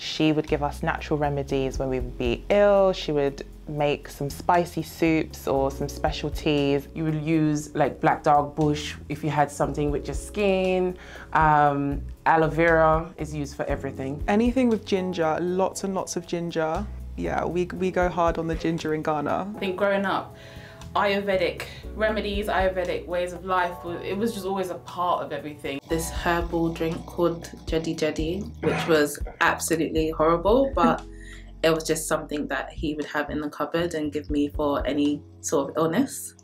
She would give us natural remedies when we would be ill. She would make some spicy soups or some special teas. You would use like black dog bush if you had something with your skin. Aloe vera is used for everything. Anything with ginger, lots and lots of ginger. Yeah, we go hard on the ginger in Ghana. I think growing up, Ayurvedic remedies, Ayurvedic ways of life, it was just always a part of everything. This herbal drink called Jedi Jedi, which was absolutely horrible, but it was just something that he would have in the cupboard and give me for any sort of illness.